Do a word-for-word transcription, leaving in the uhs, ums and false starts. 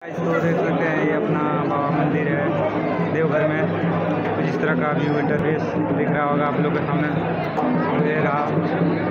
तो देख सकते हैं ये अपना बाबा मंदिर है देवघर में। कुछ इस तरह का व्यू इंटरफेस दिख रहा होगा आप लोग के सामने। ये रहा